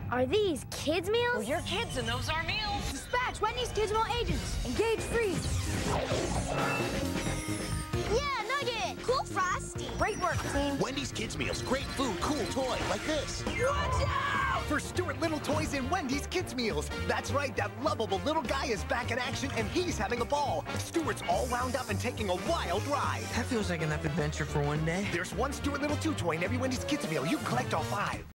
Are these kids' meals? Well, you're kids and those are meals. Dispatch Wendy's Kids Meal agents. Engage freeze. Yeah, Nugget. Cool Frosty. Great work, team. Wendy's Kids Meals. Great food, cool toy, like this. Watch out! For Staurt Little Toys in Wendy's Kids Meals. That's right, that lovable little guy is back in action and he's having a ball. Staurt's all wound up and taking a wild ride. That feels like enough adventure for one day. There's one Staurt Little 2 toy in every Wendy's Kids Meal. You collect all 5.